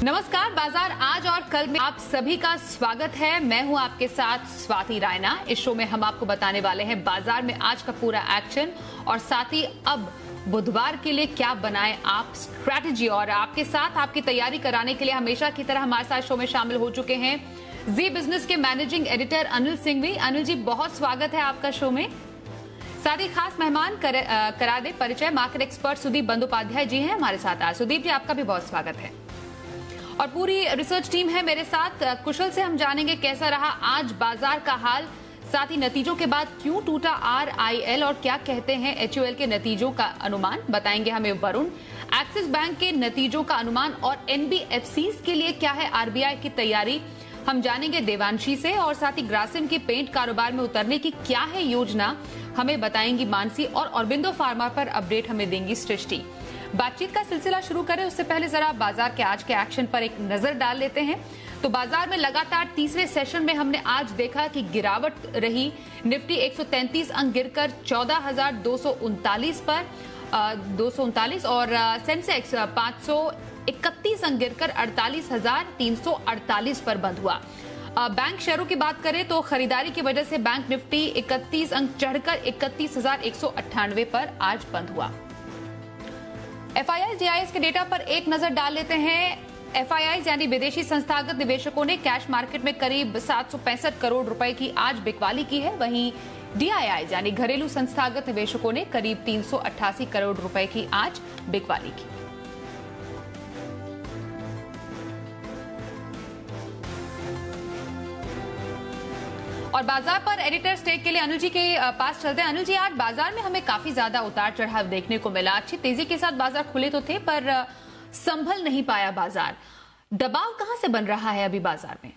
नमस्कार, बाजार आज और कल में आप सभी का स्वागत है। मैं हूं आपके साथ स्वाति रायना। इस शो में हम आपको बताने वाले हैं बाजार में आज का पूरा एक्शन और साथ ही अब बुधवार के लिए क्या बनाएं आप स्ट्रैटेजी। और आपके साथ आपकी तैयारी कराने के लिए हमेशा की तरह हमारे साथ शो में शामिल हो चुके हैं जी बिजनेस के मैनेजिंग एडिटर अनिल सिंघवी। अनिल जी, बहुत स्वागत है आपका शो में। साथ ही खास मेहमान करा दे परिचय, मार्केट एक्सपर्ट सुदीप बंदोपाध्याय जी हैं हमारे साथ आज। सुदीप जी, आपका भी बहुत स्वागत है। और पूरी रिसर्च टीम है मेरे साथ। कुशल से हम जानेंगे कैसा रहा आज बाजार का हाल, साथ ही नतीजों के बाद क्यों टूटा RIL और क्या कहते हैं HUL के नतीजों का अनुमान, बताएंगे हमें वरुण। एक्सिस बैंक के नतीजों का अनुमान और NBFCs के लिए क्या है RBI की तैयारी, हम जानेंगे देवांशी से। और साथ ही ग्रासिम के पेंट कारोबार में उतरने की क्या है योजना, हमें बताएंगी मानसी। और ऑरबिंदो फार्मा पर अपडेट हमें देंगी सृष्टि। बातचीत का सिलसिला शुरू करें उससे पहले जरा बाजार के आज के एक्शन पर एक नजर डाल लेते हैं। तो बाजार में लगातार तीसरे सेशन में हमने आज देखा कि गिरावट रही। निफ्टी 133 अंक गिरकर 14,239 पर 239 और सेंसेक्स 531 अंक गिरकर 48,348 पर बंद हुआ। बैंक शेयरों की बात करें तो खरीदारी की वजह से बैंक निफ्टी 31 अंक चढ़कर 31,198 पर आज बंद हुआ। FIIs DIIs के डेटा पर एक नजर डाल लेते हैं। FIIs यानी विदेशी संस्थागत निवेशकों ने कैश मार्केट में करीब 765 करोड़ रुपए की आज बिकवाली की है। वहीं DIIs यानी घरेलू संस्थागत निवेशकों ने करीब 388 करोड़ रुपए की आज बिकवाली की। और बाजार पर एडिटर स्टेक के लिए अनिल जी के पास चलते हैं। अनिल जी, आज बाजार में हमें काफी ज्यादा उतार चढ़ाव देखने को मिला। अच्छी तेजी के साथ बाजार खुले तो थे पर संभल नहीं पाया बाजार। दबाव कहां से बन रहा है अभी बाजार में?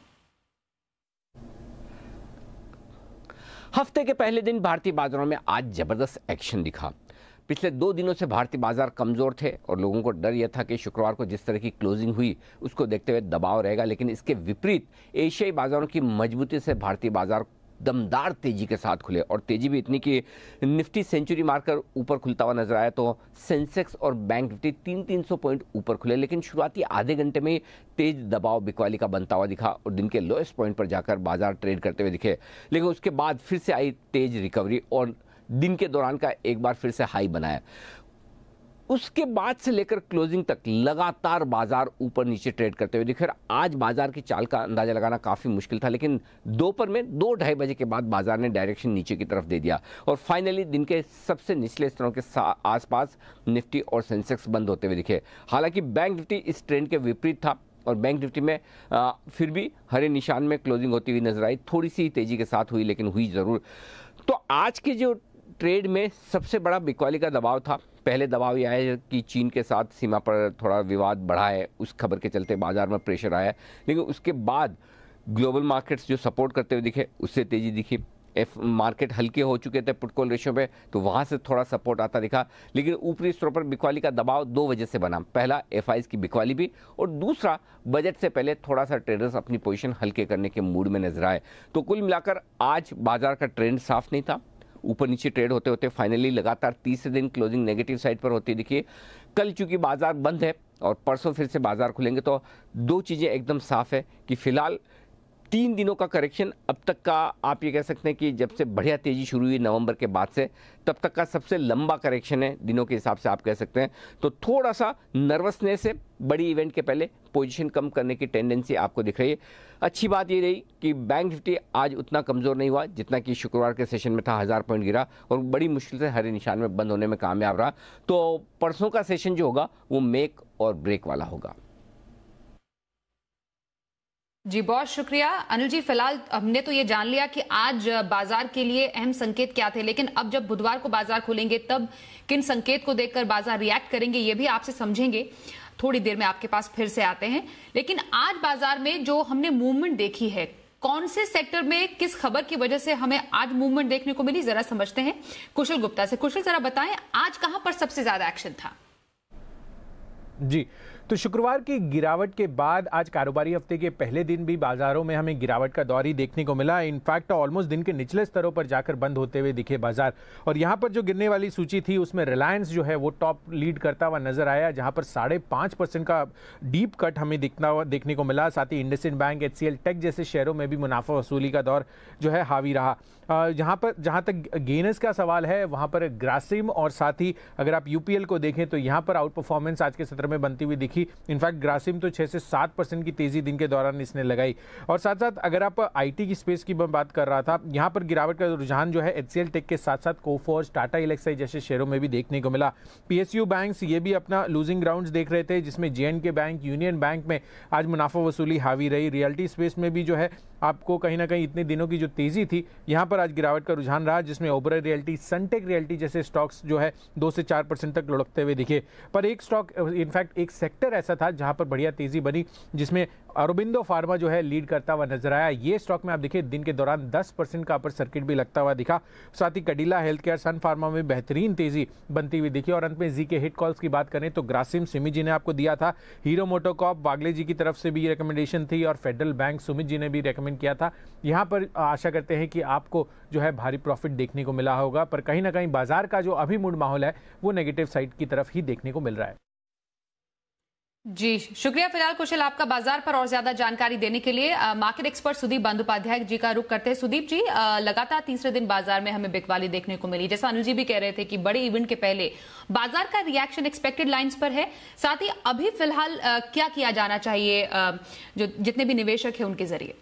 हफ्ते के पहले दिन भारतीय बाजारों में आज जबरदस्त एक्शन दिखा। पिछले 2 दिनों से भारतीय बाजार कमजोर थे और लोगों को डर यह था कि शुक्रवार को जिस तरह की क्लोजिंग हुई उसको देखते हुए दबाव रहेगा, लेकिन इसके विपरीत एशियाई बाजारों की मजबूती से भारतीय बाजार दमदार तेजी के साथ खुले। और तेजी भी इतनी कि निफ्टी सेंचुरी मारकर ऊपर खुलता हुआ नजर आया तो सेंसेक्स और बैंक निफ्टी 300 पॉइंट ऊपर खुले। लेकिन शुरुआती आधे घंटे में तेज दबाव बिकवाली का बनता हुआ दिखा और दिन के लोएस्ट पॉइंट पर जाकर बाजार ट्रेड करते हुए दिखे। लेकिन उसके बाद फिर से आई तेज रिकवरी और दिन के दौरान का एक बार फिर से हाई बनाया। उसके बाद से लेकर क्लोजिंग तक लगातार बाजार ऊपर नीचे ट्रेड करते हुए दिखे। आज बाजार की चाल का अंदाजा लगाना काफी मुश्किल था, लेकिन दोपहर में 2-2:30 बजे के बाद बाजार ने डायरेक्शन नीचे की तरफ दे दिया और फाइनली दिन के सबसे निचले स्तरों के आसपास निफ्टी और सेंसेक्स बंद होते हुए दिखे। हालांकि बैंक निफ्टी इस ट्रेंड के विपरीत था और बैंक निफ्टी में फिर भी हरे निशान में क्लोजिंग होती हुई नजर आई। थोड़ी सी तेजी के साथ हुई, लेकिन हुई जरूर। तो आज के जो ट्रेड में सबसे बड़ा बिकवाली का दबाव था। पहले दबाव यह है कि चीन के साथ सीमा पर थोड़ा विवाद बढ़ा है, उस खबर के चलते बाजार में प्रेशर आया। लेकिन उसके बाद ग्लोबल मार्केट्स जो सपोर्ट करते हुए दिखे उससे तेजी दिखी। मार्केट हल्के हो चुके थे पुट कॉल रेशियो पे, तो वहां से थोड़ा सपोर्ट आता दिखा। लेकिन ऊपरी स्तरों पर बिकवाली का दबाव 2 वजह से बना। पहला FIs की बिकवाली भी, और दूसरा बजट से पहले थोड़ा सा ट्रेडर्स अपनी पोजीशन हल्के करने के मूड में नजर आए। तो कुल मिलाकर आज बाजार का ट्रेंड साफ नहीं था। ऊपर नीचे ट्रेड होते होते फाइनली लगातार तीसरे दिन क्लोजिंग नेगेटिव साइड पर होती दिखी। कल चूंकि बाजार बंद है और परसों फिर से बाजार खुलेंगे तो 2 चीजें एकदम साफ है कि फिलहाल 3 दिनों का करेक्शन अब तक का, आप ये कह सकते हैं कि जब से बढ़िया तेजी शुरू हुई नवंबर के बाद से, तब तक का सबसे लंबा करेक्शन है दिनों के हिसाब से आप कह सकते हैं। तो थोड़ा सा नर्वसनेस से बड़ी इवेंट के पहले पोजीशन कम करने की टेंडेंसी आपको दिख रही है। अच्छी बात ये रही कि बैंक निफ्टी आज उतना कमजोर नहीं हुआ जितना कि शुक्रवार के सेशन में था। 1000 पॉइंट गिरा और बड़ी मुश्किल से हरे निशान में बंद होने में कामयाब रहा। तो परसों का सेशन जो होगा वो मेक और ब्रेक वाला होगा। जी, बहुत शुक्रिया अनिल जी। फिलहाल हमने तो ये जान लिया कि आज बाजार के लिए अहम संकेत क्या थे, लेकिन अब जब बुधवार को बाजार खुलेंगे तब किन संकेत को देखकर बाजार रिएक्ट करेंगे ये भी आपसे समझेंगे। थोड़ी देर में आपके पास फिर से आते हैं। लेकिन आज बाजार में जो हमने मूवमेंट देखी है, कौन से सेक्टर में किस खबर की वजह से हमें आज मूवमेंट देखने को मिली, जरा समझते हैं कुशल गुप्ता से। कुशल, जरा बताएं आज कहां पर सबसे ज्यादा एक्शन था? जी, तो शुक्रवार की गिरावट के बाद आज कारोबारी हफ्ते के पहले दिन भी बाजारों में हमें गिरावट का दौर ही देखने को मिला। इनफैक्ट ऑलमोस्ट दिन के निचले स्तरों पर जाकर बंद होते हुए दिखे बाजार। और यहां पर जो गिरने वाली सूची थी उसमें रिलायंस जो है वो टॉप लीड करता हुआ नजर आया, जहां पर 5.5% का डीप कट हमें देखने को मिला। साथ ही इंडसइंड बैंक, HCL टेक जैसे शेयरों में भी मुनाफा वसूली का दौर जो है हावी रहा। जहां तक गेनर्स का सवाल है वहां पर ग्रासिम और साथ ही अगर आप यूपीएल को देखें तो यहां पर आउट परफॉर्मेंस आज के सत्र में बनती हुई दिखी। इनफैक्ट ग्रासिम तो 6 से 7% की तेजी दिन के दौरान इसने लगाई। और साथ साथ अगर आप आईटी की स्पेस की मैं बात कर रहा था, यहां पर गिरावट का रुझान जो है HCL टेक के साथ साथ कोफोर्ज, टाटा एलेक्साई जैसे शेयरों में भी देखने को मिला। PSU बैंक्स ये भी अपना लूजिंग ग्राउंड्स देख रहे थे, जिसमें JNK बैंक, यूनियन बैंक में आज मुनाफा वसूली हावी रही। रियल्टी स्पेस में भी जो है आपको कहीं ना कहीं इतने दिनों की जो तेजी थी यहां पर आज गिरावट का रुझान रहा, जिसमें ओबराय रियल्टी, सनटेक रियल्टी जैसे स्टॉक्स जो है 2 से 4% तक लुढ़कते हुए दिखे। पर एक स्टॉक, इनफैक्ट एक सेक्टर ऐसा था जहां पर बढ़िया तेजी बनी, जिसमें अरबिंदो फार्मा जो है लीड करता हुआ नजर आया। ये स्टॉक में आप देखिए दिन के दौरान 10% का अपर सर्किट भी लगता हुआ दिखा। साथ ही कैडिला हेल्थकेयर, सन फार्मा में बेहतरीन तेजी बनती हुई दिखी। और अंत में जी के हिट कॉल्स की बात करें तो ग्रासिम सिमी जी ने आपको दिया था, हीरो मोटोकॉर्प वागले जी की तरफ से भी रिकमेंडेशन थी और फेडरल बैंक सुमित जी ने भी रेकमेंड किया था। यहां पर आशा करते हैं कि आपको जो है भारी प्रॉफिट देखने को मिला होगा। पर कहीं ना कहीं बाजार का जो अभी मूड माहौल है वो नेगेटिव साइड की तरफ ही देखने को मिल रहा है। जी शुक्रिया फिलहाल कुशल आपका बाजार पर और ज्यादा जानकारी देने के लिए। मार्केट एक्सपर्ट सुदीप बंदोपाध्याय जी का रुख करते हैं। सुदीप जी, लगातार तीसरे दिन बाजार में हमें बिकवाली देखने को मिली। जैसा अनिल जी भी कह रहे थे कि बड़े इवेंट के पहले बाजार का रिएक्शन एक्सपेक्टेड लाइंस पर है। साथ ही अभी फिलहाल क्या किया जाना चाहिए जो जितने भी निवेशक हैं उनके जरिए?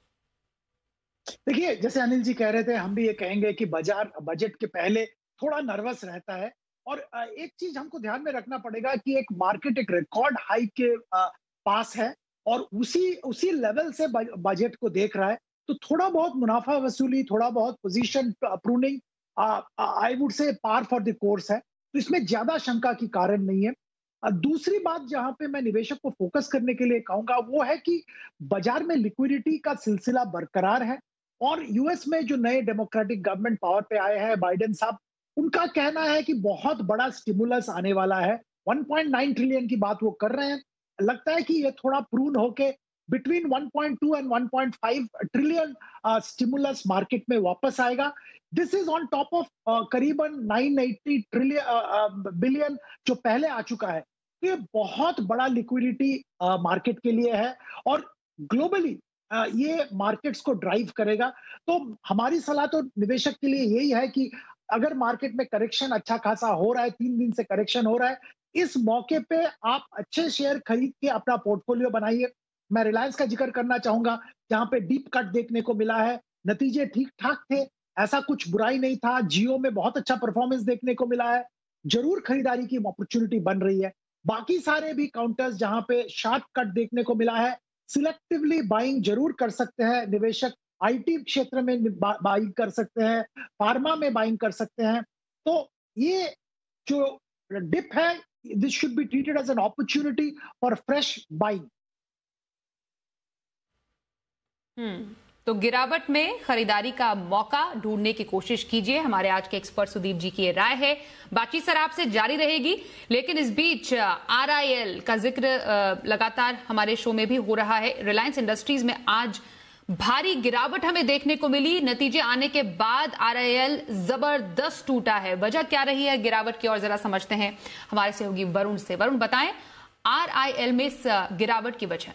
देखिए, जैसे अनिल जी कह रहे थे, हम भी ये कहेंगे कि बाजार बजट के पहले थोड़ा नर्वस रहता है। और एक चीज हमको ध्यान में रखना पड़ेगा कि एक मार्केट एक रिकॉर्ड हाई के पास है और उसी लेवल से बजट को देख रहा है। तो थोड़ा बहुत मुनाफा वसूली, थोड़ा बहुत position pruning I would say par for the course है। तो इसमें ज्यादा शंका की कारण नहीं है। दूसरी बात जहां पे मैं निवेशक को फोकस करने के लिए कहूंगा वो है कि बाजार में लिक्विडिटी का सिलसिला बरकरार है। और यूएस में जो नए डेमोक्रेटिक गवर्नमेंट पावर पे आए हैं, बाइडेन साहब, उनका कहना है कि बहुत बड़ा स्टिमुलस आने वाला है। 1.9 ट्रिलियन की बात वो कर रहे हैं। लगता है कि ये थोड़ा प्रून होके between 1.2 and 1.5 trillion stimulus market में वापस आएगा। This is on top of करीबन 980 बिलियन जो पहले आ चुका है। तो ये बहुत बड़ा लिक्विडिटी मार्केट के लिए है और ग्लोबली ये मार्केट्स को ड्राइव करेगा। तो हमारी सलाह तो निवेशक के लिए यही है कि अगर मार्केट में करेक्शन अच्छा खासा हो रहा है, 3 दिन से करेक्शन हो रहा है, इस मौके पे आप अच्छे शेयर खरीद के अपना पोर्टफोलियो बनाइए। मैं रिलायंस का जिक्र करना चाहूंगा, जहां पे डीप कट देखने को मिला है, नतीजे ठीक ठाक थे, ऐसा कुछ बुराई नहीं था। जियो में बहुत अच्छा परफॉर्मेंस देखने को मिला है, जरूर खरीदारी की अपॉर्चुनिटी बन रही है। बाकी सारे भी काउंटर्स जहां पे शार्प कट देखने को मिला है, सिलेक्टिवली बाइंग जरूर कर सकते हैं निवेशक। आईटी क्षेत्र में बाइंग कर सकते हैं, फार्मा में बाइंग कर सकते हैं। तो ये जो डिप है, this should be treated as an opportunity for fresh buying. तो गिरावट में खरीदारी का मौका ढूंढने की कोशिश कीजिए। हमारे आज के एक्सपर्ट सुदीप जी की ये राय है। बातचीत सर आपसे जारी रहेगी, लेकिन इस बीच RIL का जिक्र लगातार हमारे शो में भी हो रहा है। रिलायंस इंडस्ट्रीज में आज भारी गिरावट हमें देखने को मिली। नतीजे आने के बाद RIL जबरदस्त टूटा है। वजह क्या रही है गिरावट की, और जरा समझते हैं हमारे सहयोगी वरुण से। वरुण बताएं RIL में इस गिरावट की वजह।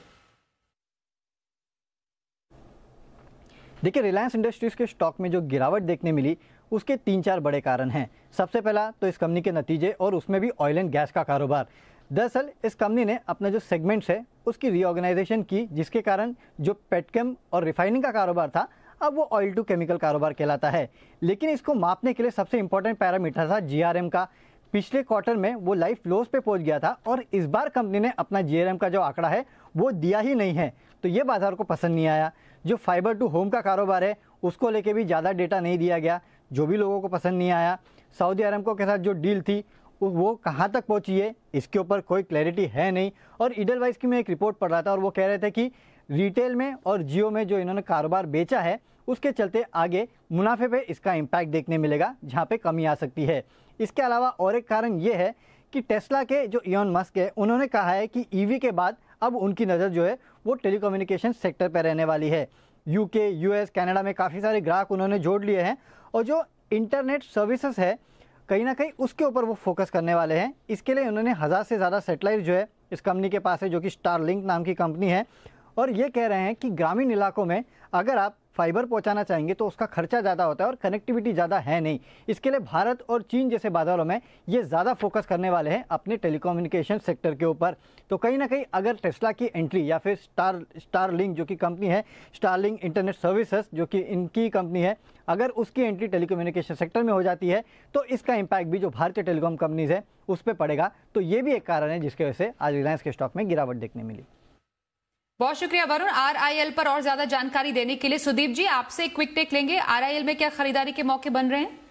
देखिए, रिलायंस इंडस्ट्रीज के स्टॉक में जो गिरावट देखने मिली उसके 3-4 बड़े कारण हैं। सबसे पहला तो इस कंपनी के नतीजे और उसमें भी ऑयल एंड गैस का कारोबार। दरअसल इस कंपनी ने अपना जो सेगमेंट्स है उसकी रीऑर्गेनाइजेशन की, जिसके कारण जो पेटकेम और रिफाइनिंग का कारोबार था अब वो ऑयल टू केमिकल कारोबार कहलाता है। लेकिन इसको मापने के लिए सबसे इंपॉर्टेंट पैरामीटर था GRM का। पिछले क्वार्टर में वो लाइफ लोस पे पहुंच गया था और इस बार कंपनी ने अपना GRM का जो आंकड़ा है वो दिया ही नहीं है, तो ये बाजार को पसंद नहीं आया। जो फाइबर टू होम का कारोबार है उसको लेके भी ज़्यादा डेटा नहीं दिया गया, जो भी लोगों को पसंद नहीं आया। सऊदी अरामको के साथ जो डील थी वो कहाँ तक पहुँची है इसके ऊपर कोई क्लैरिटी है नहीं। और ईडलवाइज की मैं एक रिपोर्ट पढ़ रहा था और वो कह रहे थे कि रिटेल में और जियो में जो इन्होंने कारोबार बेचा है उसके चलते आगे मुनाफे पे इसका इम्पैक्ट देखने मिलेगा, जहाँ पे कमी आ सकती है। इसके अलावा और एक कारण ये है कि टेस्ला के जो इलॉन मस्क है उन्होंने कहा है कि ईवी के बाद अब उनकी नज़र जो है वो टेलीकम्युनिकेशन सेक्टर पर रहने वाली है। यूके, यूएस, कनाडा में काफ़ी सारे ग्राहक उन्होंने जोड़ लिए हैं और जो इंटरनेट सर्विसेज है कहीं ना कहीं उसके ऊपर वो फोकस करने वाले हैं। इसके लिए उन्होंने 1000 से ज़्यादा सैटेलाइट जो है इस कंपनी के पास है, जो कि स्टारलिंक नाम की कंपनी है। और ये कह रहे हैं कि ग्रामीण इलाकों में अगर आप फाइबर पहुंचाना चाहेंगे तो उसका खर्चा ज़्यादा होता है और कनेक्टिविटी ज़्यादा है नहीं। इसके लिए भारत और चीन जैसे बाजारों में ये ज़्यादा फोकस करने वाले हैं अपने टेलीकम्युनिकेशन सेक्टर के ऊपर। तो कहीं ना कहीं अगर टेस्ला की एंट्री या फिर स्टारलिंक जो कि कंपनी है, स्टारलिंक इंटरनेट सर्विसेज जो कि इनकी कंपनी है, अगर उसकी एंट्री टेलीकम्युनिकेशन सेक्टर में हो जाती है तो इसका इम्पैक्ट भी जो भारतीय टेलीकॉम कंपनीज है उस पर पड़ेगा। तो ये भी एक कारण है जिसकी वजह से आज रिलायंस के स्टॉक में गिरावट देखने मिली। बहुत शुक्रिया वरुण। आरआईएल पर और ज्यादा जानकारी देने के लिए सुदीप जी आपसे क्विक टेक लेंगे। आरआईएल में क्या खरीदारी के मौके बन रहे हैं?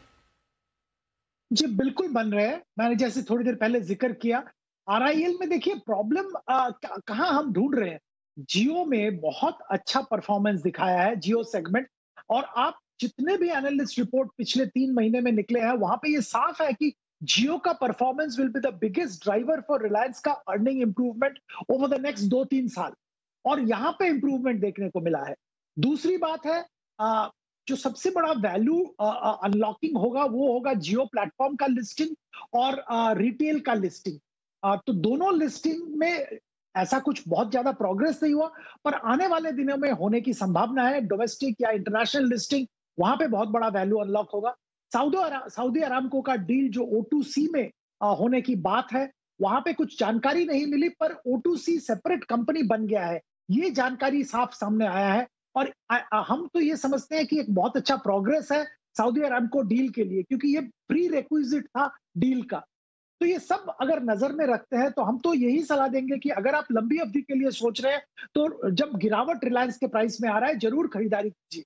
जी बिल्कुल बन रहे हैं। मैंने जैसे थोड़ी देर पहले जिक्र किया, आरआईएल में देखिए प्रॉब्लम कहाँ हम ढूंढ रहे हैं। जियो में बहुत अच्छा परफॉर्मेंस दिखाया है जियो सेगमेंट, और आप जितने भी एनालिस्ट रिपोर्ट पिछले 3 महीने में निकले हैं वहां पे ये साफ है कि जियो का performance will be the biggest driver for Reliance का earning improvement over the next 2-3 साल, और यहां पे इंप्रूवमेंट देखने को मिला है। दूसरी बात है, जो सबसे बड़ा वैल्यू अनलॉकिंग होगा वो होगा जियो प्लेटफॉर्म का लिस्टिंग और रिटेल का लिस्टिंग। तो दोनों लिस्टिंग में ऐसा कुछ बहुत ज्यादा प्रोग्रेस नहीं हुआ, पर आने वाले दिनों में होने की संभावना है। डोमेस्टिक या इंटरनेशनल लिस्टिंग, वहां पे बहुत बड़ा वैल्यू अनलॉक होगा। सऊदी अरामको का डील जो O2C में होने की बात है, वहां पे कुछ जानकारी नहीं मिली, पर O2C सेपरेट कंपनी बन गया है, ये जानकारी साफ सामने आया है। और हम तो ये समझते हैं कि एक बहुत अच्छा प्रोग्रेस है सऊदी अरामको डील के लिए, क्योंकि ये प्री रिक्विजिट था डील का। तो ये सब अगर नजर में रखते हैं तो हम तो यही सलाह देंगे कि अगर आप लंबी अवधि के लिए सोच रहे हैं तो जब गिरावट रिलायंस के प्राइस में आ रहा है जरूर खरीदारी कीजिए।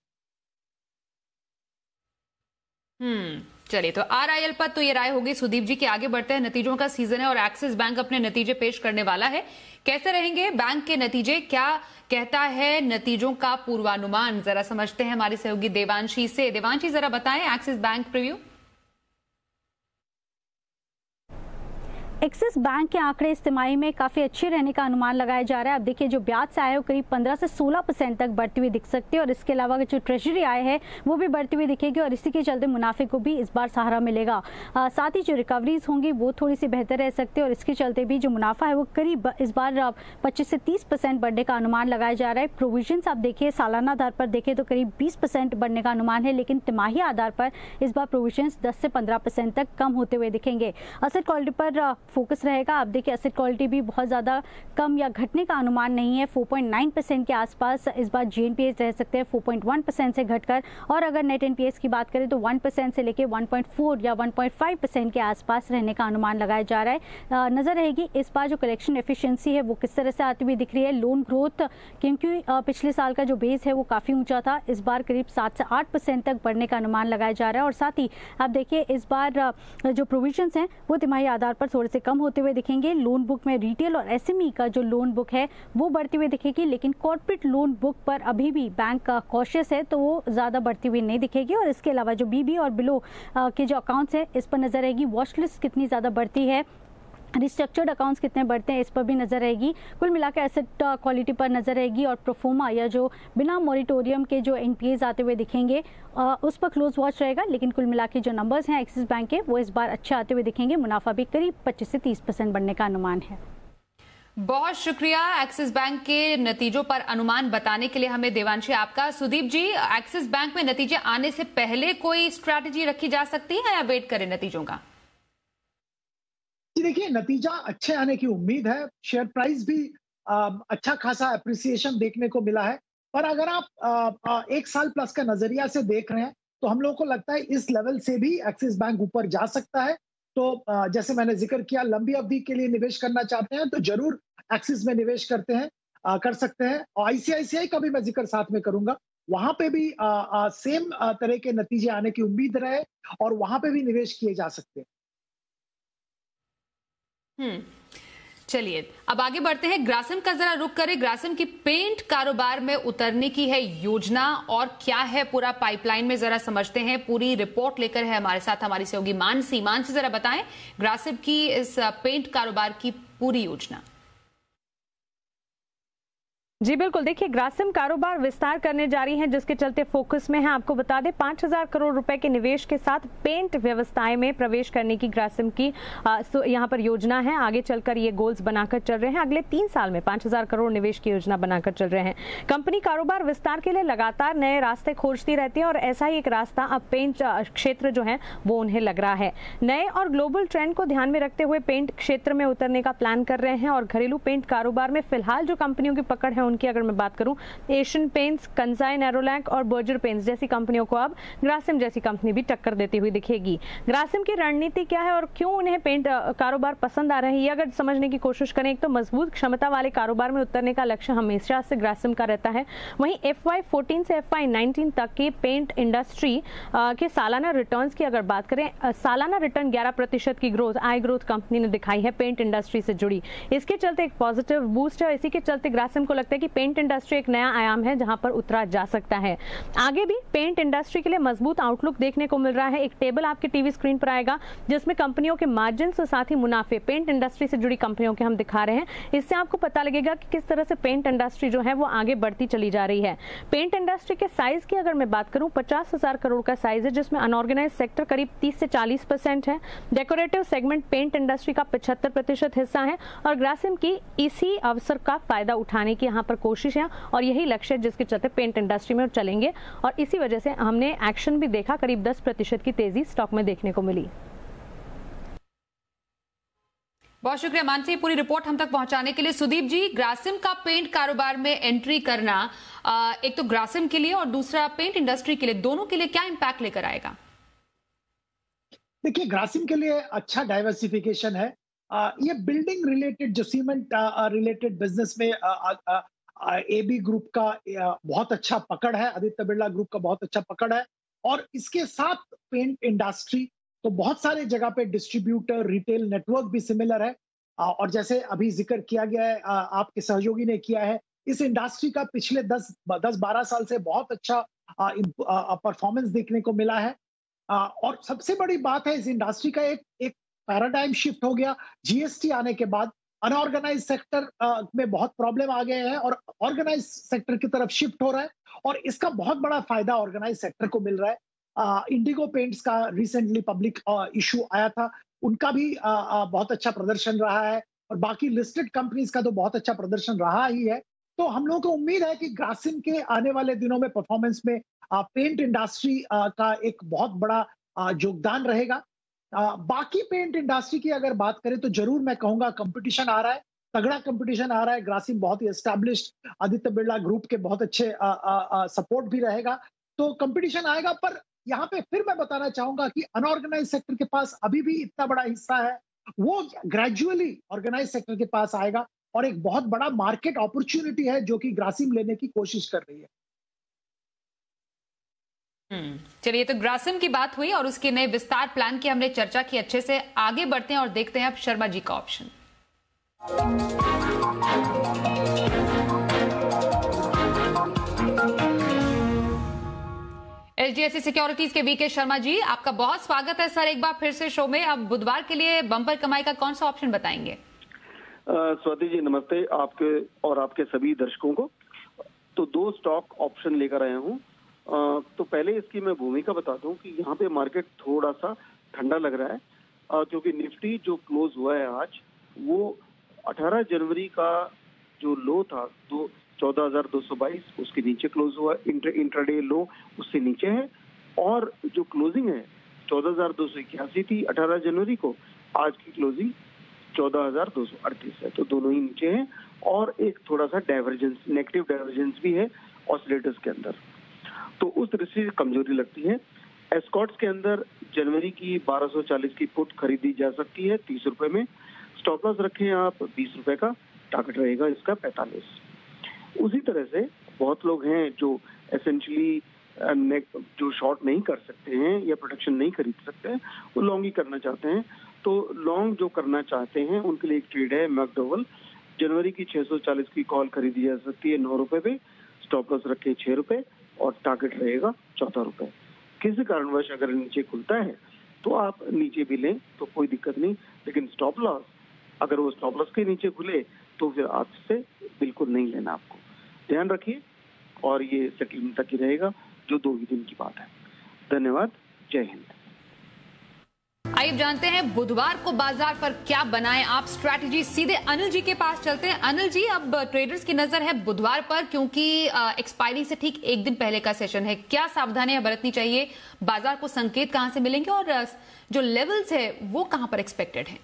चलिए, तो आरआईएल पर तो ये राय होगी सुदीप जी की। आगे बढ़ते हैं। नतीजों का सीजन है और एक्सिस बैंक अपने नतीजे पेश करने वाला है। कैसे रहेंगे बैंक के नतीजे, क्या कहता है नतीजों का पूर्वानुमान, जरा समझते हैं हमारी सहयोगी देवांशी से। देवांशी जरा बताएं Axis bank preview. Axis bank के आंकड़े इस तिमाही में काफ़ी अच्छे रहने का अनुमान लगाया जा रहा है। अब देखिए जो ब्याज से आय है वो करीब 15 से 16% तक बढ़ती हुई दिख सकती है और इसके अलावा जो ट्रेजरी आय है वो भी बढ़ती हुई दिखेगी और इसी के चलते मुनाफे को भी इस बार सहारा मिलेगा। साथ ही जो रिकवरीज होंगी वो थोड़ी सी बेहतर रह सकती है और इसके चलते भी जो मुनाफा है वो करीब इस बार 25 से 30% बढ़ने का अनुमान लगाया जा रहा है। प्रोविजन आप देखिए सालाना आधार पर देखें तो करीब 20% बढ़ने का अनुमान है, लेकिन तिमाही आधार पर इस बार प्रोविजन 10 से 15% तक कम होते हुए दिखेंगे। असेट क्वालिटी पर फोकस रहेगा। आप देखिए एसेट क्वालिटी भी बहुत ज़्यादा कम या घटने का अनुमान नहीं है। 4.9% के आसपास इस बार GNPA रह सकते हैं 4.1% से घटकर, और अगर नेट NPA की बात करें तो 1% से लेकर 1.4 या 1.5% के आसपास रहने का अनुमान लगाया जा रहा है। नज़र रहेगी इस बार जो कलेक्शन एफिशिएंसी है वो किस तरह से आती हुई दिख रही है। लोन ग्रोथ क्योंकि पिछले साल का जो बेस है वो काफ़ी ऊंचा था, इस बार करीब 7 से 8% तक बढ़ने का अनुमान लगाया जा रहा है। और साथ ही आप देखिए इस बार जो प्रोविजंस हैं वो तिमाही आधार पर थोड़े से कम होते हुए दिखेंगे। लोन बुक में रिटेल और SME का जो लोन बुक है वो बढ़ती हुई दिखेगी, लेकिन कॉर्पोरेट लोन बुक पर अभी भी बैंक का कॉशियस है तो वो ज़्यादा बढ़ती हुई नहीं दिखेगी। और इसके अलावा जो BB और बिलो के जो अकाउंट्स हैं इस पर नजर रहेगी। वॉच लिस्ट कितनी ज़्यादा बढ़ती है, रिस्ट्रक्चर्ड अकाउंट्स कितने बढ़ते हैं, इस पर भी नजर रहेगी। कुल मिलाकर एसेट क्वालिटी पर नजर रहेगी और प्रोफोमा या जो बिना मॉरिटोरियम के जो NPAs आते हुए दिखेंगे उस पर क्लोज वॉच रहेगा। लेकिन कुल मिलाकर जो नंबर्स हैं एक्सिस बैंक के वो इस बार अच्छे आते हुए दिखेंगे। मुनाफा भी करीब 25 से 30% बढ़ने का अनुमान है। बहुत शुक्रिया एक्सिस बैंक के नतीजों पर अनुमान बताने के लिए हमें देवांशी आपका। सुदीप जी, एक्सिस बैंक में नतीजे आने से पहले कोई स्ट्रैटेजी रखी जा सकती है या वेट करें नतीजों का? देखिए नतीजा अच्छे आने की उम्मीद है। शेयर प्राइस भी अच्छा खासा अप्रिसिएशन देखने को मिला है, पर अगर आप 1 साल प्लस का नजरिया से देख रहे हैं तो हम लोगों को लगता है इस लेवल से भी एक्सिस बैंक ऊपर जा सकता है। तो जैसे मैंने जिक्र किया, लंबी अवधि के लिए निवेश करना चाहते हैं तो जरूर एक्सिस में निवेश कर सकते हैं। और ICICI का भी मैं जिक्र साथ में करूंगा, वहां पे भी सेम तरह के नतीजे आने की उम्मीद रहे और वहां पे भी निवेश किए जा सकते हैं। चलिए अब आगे बढ़ते हैं। ग्रासिम का जरा रुख करें। ग्रासिम की पेंट कारोबार में उतरने की है योजना और क्या है पूरा पाइपलाइन में, जरा समझते हैं। पूरी रिपोर्ट लेकर है हमारे साथ हमारी सहयोगी मानसी। मानसी, जरा बताएं ग्रासिम की इस पेंट कारोबार की पूरी योजना। जी बिल्कुल, देखिए ग्रासिम कारोबार विस्तार करने जा रही है, जिसके चलते फोकस में है। आपको बता दें 5,000 करोड़ रुपए के निवेश के साथ पेंट व्यवसाय में प्रवेश करने की ग्रासिम की यहाँ पर योजना है। आगे चलकर ये गोल्स बनाकर चल रहे हैं। अगले 3 साल में 5,000 करोड़ निवेश की योजना बनाकर चल रहे हैं। कंपनी कारोबार विस्तार के लिए लगातार नए रास्ते खोजती रहती है और ऐसा ही एक रास्ता अब पेंट क्षेत्र जो है वो उन्हें लग रहा है। नए और ग्लोबल ट्रेंड को ध्यान में रखते हुए पेंट क्षेत्र में उतरने का प्लान कर रहे हैं। और घरेलू पेंट कारोबार में फिलहाल जो कंपनियों की पकड़ है उनकी अगर मैं बात करूं, एशियन पेंट्स, कंसाई नेरोलैक और बर्जर पेंट्स जैसी कंपनियों को अब ग्रासिम जैसी कंपनी भी टक्कर देती हुई दिखेगी। ग्रासिम की रणनीति क्या है और क्यों उन्हें पेंट कारोबार पसंद आ रहे हैं, ये अगर समझने की कोशिश करें, एक तो मजबूत क्षमता वाले कारोबार में उतरने का लक्ष्य हमेशा से ग्रासिम का रहता है। वहीं FY14 से FY19 तक की पेंट इंडस्ट्री के सालाना रिटर्न्स की अगर बात करें, सालाना रिटर्न 11% की ग्रोथ, आय ग्रोथ कंपनी ने दिखाई है पेंट इंडस्ट्री से जुड़ी। इसके चलते एक पॉजिटिव बूस्ट है। इसी के चलते ग्रासिम को लगता है कि पेंट इंडस्ट्री एक नया आयाम है जहां पर उतरा जा सकता है। आगे भी पेंट इंडस्ट्री के लिए मजबूत आउटलुक देखने को मिल रहा है। एक टेबल आपके टीवी स्क्रीन पर आएगा जिसमें कंपनियों के मार्जिन और साथ ही मुनाफे पेंट इंडस्ट्री से जुड़ी कंपनियों के हम दिखा रहे हैं। इससे आपको पता लगेगा कि किस तरह से पेंट इंडस्ट्री जो है वो आगे बढ़ती चली जा रही है। पेंट इंडस्ट्री के साइज की अगर मैं बात करूं, 50,000 करोड़ का साइज है, जिसमें अनऑर्गेनाइज सेक्टर करीब 30 से 40% है। डेकोरेटिव सेगमेंट पेंट इंडस्ट्री का 75% हिस्सा है और ग्रासिम की इसी अवसर का फायदा उठाने की यहाँ पर कोशिश है और यही लक्ष्य है जिसके चलते पेंट इंडस्ट्री में चलेंगे। और इसी वजह से हमने एक्शन भी देखा, करीब 10% की तेजी स्टॉक में देखने को मिली। बहुत शुक्रिया मानसी पूरी रिपोर्ट हम तक पहुंचाने के लिए। सुदीप जी, ग्रासिम का पेंट कारोबार में एंट्री करना एक तो ग्रासिम के लिए और दूसरा पेंट इंडस्ट्री के लिए, दोनों के लिए क्या इंपैक्ट लेकर आएगा? देखिए, ग्रासिम के लिए अच्छा डाइवर्सिफिकेशन है। ये बिल्डिंग रिलेटेड, जो सीमेंट रिलेटेड बिजनेस में AB ग्रुप का बहुत अच्छा पकड़ है, आदित्य बिरला ग्रुप का बहुत अच्छा पकड़ है। और इसके साथ पेंट इंडस्ट्री तो बहुत सारे जगह पे डिस्ट्रीब्यूटर, रिटेल नेटवर्क भी सिमिलर है। और जैसे अभी जिक्र किया गया है, आपके सहयोगी ने किया है, इस इंडस्ट्री का पिछले 10-12 साल से बहुत अच्छा परफॉर्मेंस देखने को मिला है। और सबसे बड़ी बात है, इस इंडस्ट्री का एक पैराडाइम शिफ्ट हो गया GST आने के बाद। अनऑर्गेनाइज सेक्टर में बहुत प्रॉब्लम आ गए हैं और ऑर्गेनाइज सेक्टर की तरफ शिफ्ट हो रहा है और इसका बहुत बड़ा फायदा ऑर्गेनाइज सेक्टर को मिल रहा है। इंडिगो पेंट्स का रिसेंटली पब्लिक इशू आया था, उनका भी बहुत अच्छा प्रदर्शन रहा है और बाकी लिस्टेड कंपनीज का तो बहुत अच्छा प्रदर्शन रहा ही है। तो हम लोगों को उम्मीद है कि ग्रासिम के आने वाले दिनों में परफॉर्मेंस में पेंट इंडस्ट्री का एक बहुत बड़ा योगदान रहेगा। बाकी पेंट इंडस्ट्री की अगर बात करें तो जरूर मैं कहूंगा कंपटीशन आ रहा है, तगड़ा कंपटीशन आ रहा है। ग्रासिम बहुत ही एस्टैब्लिश्ड आदित्य बिरला ग्रुप के बहुत अच्छे सपोर्ट भी रहेगा, तो कंपटीशन आएगा। पर यहाँ पे फिर मैं बताना चाहूंगा कि अनऑर्गेनाइज सेक्टर के पास अभी भी इतना बड़ा हिस्सा है, वो ग्रेजुअली ऑर्गेनाइज सेक्टर के पास आएगा और एक बहुत बड़ा मार्केट अपॉर्चुनिटी है जो कि ग्रासिम लेने की कोशिश कर रही है। चलिए, तो ग्रासिम की बात हुई और उसके नए विस्तार प्लान की हमने चर्चा की अच्छे से। आगे बढ़ते हैं और देखते हैं अब शर्मा जी का ऑप्शन। HDFC सिक्योरिटीज के VK शर्मा जी, आपका बहुत स्वागत है सर एक बार फिर से शो में। अब बुधवार के लिए बम्पर कमाई का कौन सा ऑप्शन बताएंगे? स्वाति जी नमस्ते, आपके और आपके सभी दर्शकों को। तो 2 स्टॉक ऑप्शन लेकर आया हूँ। तो पहले इसकी मैं भूमिका बता दूं कि यहाँ पे मार्केट थोड़ा सा ठंडा लग रहा है क्योंकि निफ्टी जो क्लोज हुआ है आज, वो 18 जनवरी का जो लो था 14,222 उसके नीचे क्लोज हुआ। इंट्राडे लो उससे नीचे है और जो क्लोजिंग है 14,281 थी 18 जनवरी को, आज की क्लोजिंग 14,238 है। तो दोनों ही नीचे हैं और एक थोड़ा सा डाइवर्जेंस, नेगेटिव डाइवर्जेंस भी है ऑसिलेटर्स के अंदर, तो उस दृष्टि से कमजोरी लगती है। एस्कॉर्ट्स के अंदर जनवरी की 1240 की पुट खरीदी जा सकती है 30 रुपए में। स्टॉप लॉस रखें आप 20 रुपए का, टारगेट रहेगा इसका 45। उसी तरह से बहुत लोग हैं जो एसेंशियली जो शॉर्ट नहीं कर सकते हैं या प्रोटेक्शन नहीं खरीद सकते हैं, वो लॉन्ग ही करना चाहते हैं। तो लॉन्ग जो करना चाहते हैं उनके लिए एक ट्रेड है मैकडोवल। जनवरी की 640 की कॉल खरीदी जा सकती है 9 रुपए पे, स्टॉप लॉस रखे 6 रुपए और टारगेट रहेगा 14 रुपए। किसी कारणवश अगर नीचे खुलता है तो आप नीचे भी लें तो कोई दिक्कत नहीं, लेकिन स्टॉप लॉस अगर वो स्टॉप लॉस के नीचे खुले तो फिर आपसे बिल्कुल नहीं लेना, आपको ध्यान रखिए। और ये सेटलमेंट तक ही रहेगा जो 2 ही दिन की बात है। धन्यवाद, जय हिंद। आइए जानते हैं बुधवार को बाजार पर क्या बनाएं आप स्ट्रैटेजी। सीधे अनिल जी के पास चलते हैं। अनिल जी, अब ट्रेडर्स की नजर है बुधवार पर, क्योंकि एक्सपायरी से ठीक एक दिन पहले का सेशन है। क्या सावधानियां बरतनी चाहिए? बाजार को संकेत कहां से मिलेंगे और जो लेवल्स है वो कहां पर एक्सपेक्टेड है?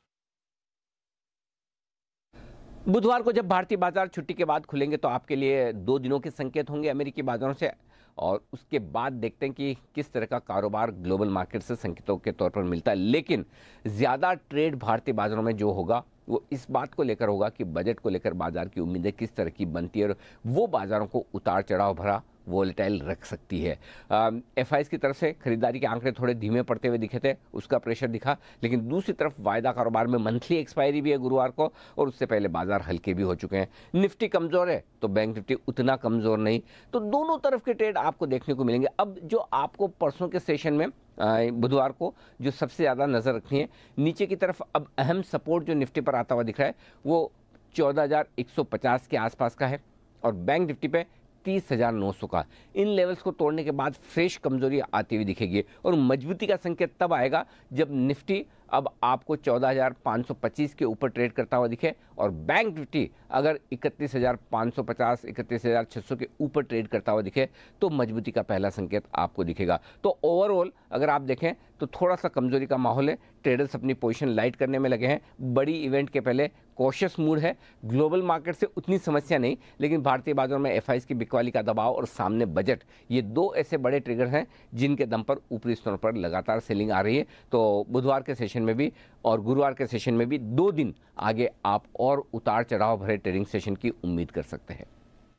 बुधवार को जब भारतीय बाजार छुट्टी के बाद खुलेंगे तो आपके लिए 2 दिनों के संकेत होंगे अमेरिकी बाजारों से, और उसके बाद देखते हैं कि किस तरह का कारोबार ग्लोबल मार्केट से संकेतों के तौर पर मिलता है। लेकिन ज़्यादा ट्रेड भारतीय बाजारों में जो होगा वो इस बात को लेकर होगा कि बजट को लेकर बाजार की उम्मीदें किस तरह की बनती है और वो बाजारों को उतार चढ़ाव भरा वोलेटाइल रख सकती है। एफआईज की तरफ से खरीदारी के आंकड़े थोड़े धीमे पड़ते हुए दिखे थे, उसका प्रेशर दिखा, लेकिन दूसरी तरफ वायदा कारोबार में मंथली एक्सपायरी भी है गुरुवार को और उससे पहले बाजार हल्के भी हो चुके हैं। निफ्टी कमजोर है तो बैंक निफ्टी उतना कमजोर नहीं, तो दोनों तरफ के ट्रेड आपको देखने को मिलेंगे। अब जो आपको परसों के सेशन में बुधवार को जो सबसे ज़्यादा नज़र रखनी है, नीचे की तरफ अब अहम सपोर्ट जो निफ्टी पर आता हुआ दिख रहा है वो 14,150 के आसपास का है और बैंक निफ्टी पे 30,900 का। इन लेवल्स को तोड़ने के बाद फ्रेश कमजोरी आती हुई दिखेगी और मजबूती का संकेत तब आएगा जब निफ्टी अब आपको 14,525 के ऊपर ट्रेड करता हुआ दिखे और बैंक निफ्टी अगर 31,550 31,600 के ऊपर ट्रेड करता हुआ दिखे तो मजबूती का पहला संकेत आपको दिखेगा। तो ओवरऑल अगर आप देखें तो थोड़ा सा कमजोरी का माहौल है, ट्रेडर्स अपनी पोजीशन लाइट करने में लगे हैं, बड़ी इवेंट के पहले कॉशियस मूड है। ग्लोबल मार्केट से उतनी समस्या नहीं, लेकिन भारतीय बाजारों में एफआईज की बिकवाली का दबाव और सामने बजट, ये 2 ऐसे बड़े ट्रिगर हैं जिनके दम पर ऊपरी स्तरों पर लगातार सेलिंग आ रही है। तो बुधवार के सेशन में भी और गुरुवार के सेशन में भी 2 दिन आगे आप और उतार चढ़ाव भरे ट्रेडिंग सेशन की उम्मीद कर सकते हैं।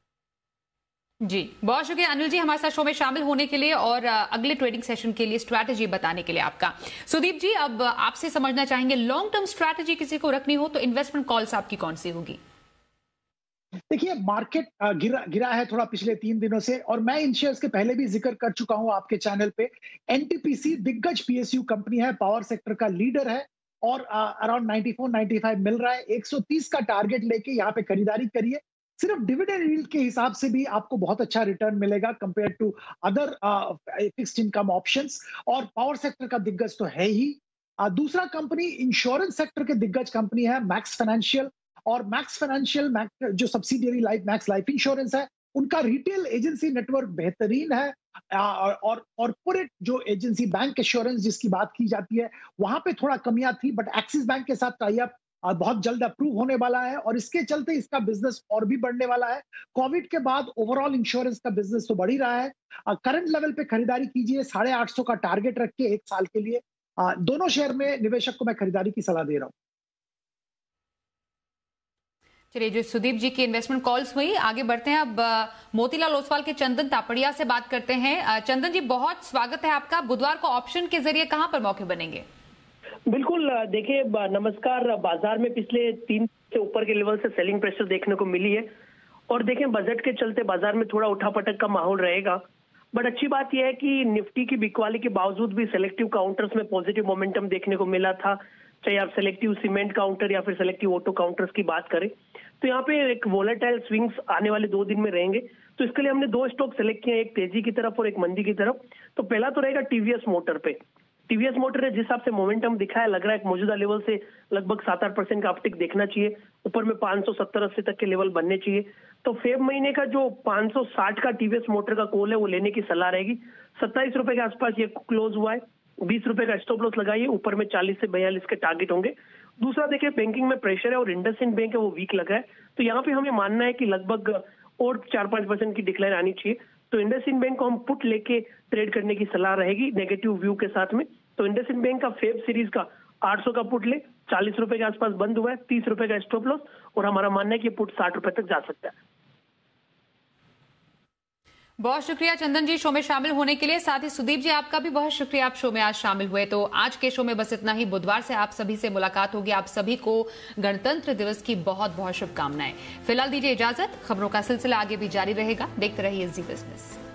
जी, बहुत शुक्रिया अनिल जी हमारे साथ शो में शामिल होने के लिए और अगले ट्रेडिंग सेशन के लिए स्ट्रैटेजी बताने के लिए आपका। सुदीप जी, अब आपसे समझना चाहेंगे, लॉन्ग टर्म स्ट्रैटेजी किसी को रखनी हो तो इन्वेस्टमेंट कॉल्स आपकी कौन सी होगी? देखिए, मार्केट गिरा है थोड़ा पिछले 3 दिनों से और मैं इन शेयर्स के पहले भी जिक्र कर चुका हूं आपके चैनल पे। एनटीपीसी दिग्गज पीएसयू कंपनी है, पावर सेक्टर का लीडर है और अराउंड 94-95 मिल रहा है। 130 का टारगेट लेके यहाँ पे खरीदारी करिए। सिर्फ डिविडेंड यील्ड के हिसाब से भी आपको बहुत अच्छा रिटर्न मिलेगा compare to other fixed income options, और पावर सेक्टर का दिग्गज तो है ही। दूसरा कंपनी इंश्योरेंस सेक्टर के दिग्गज कंपनी है मैक्स फाइनेंशियल, और मैक्स फाइनेंशियल जो सब्सिडियरी मैक्स लाइफ इंश्योरेंस है, उनका रिटेल एजेंसी नेटवर्क बेहतरीन है और कॉर्पोरेट जो एजेंसी बैंक एश्योरेंस जिसकी बात की जाती है वहां पे थोड़ा कमियां थी, बट एक्सिस बैंक के साथ टाई अप बहुत जल्द अप्रूव होने वाला है और इसके चलते इसका बिजनेस और भी बढ़ने वाला है। कोविड के बाद ओवरऑल इंश्योरेंस का बिजनेस तो बढ़ ही रहा है। करंट लेवल पे खरीदारी कीजिए, 850 का टारगेट रख के 1 साल के लिए दोनों शेयर में निवेशक को मैं खरीदारी की सलाह दे रहा हूं। चलिए, जो सुदीप जी की इन्वेस्टमेंट कॉल्स हुई, आगे बढ़ते हैं। अब मोतीलाल ओसवाल के चंदन तापड़िया से बात करते हैं। चंदन जी, बहुत स्वागत है आपका। बुधवार को ऑप्शन के जरिए कहां पर मौके बनेंगे? बिल्कुल, देखिए नमस्कार। बाजार में पिछले 3 से ऊपर के लेवल से सेलिंग प्रेशर देखने को मिली है और देखें बजट के चलते बाजार में थोड़ा उठापटक का माहौल रहेगा, बट अच्छी बात यह है कि निफ्टी की बिकवाली के बावजूद भी सेलेक्टिव काउंटर्स में पॉजिटिव मोमेंटम देखने को मिला था। चाहे आप सेलेक्टिव सीमेंट काउंटर या फिर सेलेक्टिव ऑटो काउंटर्स की बात करें तो यहाँ पे एक वोलेटाइल स्विंग्स आने वाले 2 दिन में रहेंगे। तो इसके लिए हमने 2 स्टॉक सेलेक्ट किए, एक तेजी की तरफ और एक मंदी की तरफ। तो पहला तो रहेगा टीवीएस मोटर पे। टीवीएस मोटर ने जिस हिसाब से मोमेंटम दिखाया, लग रहा है मौजूदा लेवल से लगभग 7-8% का अपटिक देखना चाहिए। ऊपर में 570-80 तक के लेवल बनने चाहिए। तो फेब महीने का जो 560 का टीवीएस मोटर का कॉल है वो लेने की सलाह रहेगी। 27 रुपए के आसपास ये क्लोज हुआ है। 20 रुपए का स्टॉप लॉस लगाइए, ऊपर में 40 से 42 के टारगेट होंगे। दूसरा देखिए, बैंकिंग में प्रेशर है और इंडसइंड बैंक है वो वीक लगा है, तो यहाँ पे हमें मानना है कि लगभग और 4-5% की डिक्लाइन आनी चाहिए। तो इंडसइंड बैंक को हम पुट लेके ट्रेड करने की सलाह रहेगी नेगेटिव व्यू के साथ में। तो इंडसइंड बैंक का फेब सीरीज का 800 का पुट ले, 40 रुपए के आसपास बंद हुआ है, 30 रुपए का स्टॉप लॉस और हमारा मानना है कि पुट 60 रुपए तक जा सकता है। बहुत शुक्रिया चंदन जी शो में शामिल होने के लिए। साथ ही सुदीप जी आपका भी बहुत शुक्रिया, आप शो में आज शामिल हुए। तो आज के शो में बस इतना ही। बुधवार से आप सभी से मुलाकात होगी। आप सभी को गणतंत्र दिवस की बहुत बहुत शुभकामनाएं। फिलहाल दीजिए इजाजत। खबरों का सिलसिला आगे भी जारी रहेगा। देखते रहिए जी बिजनेस।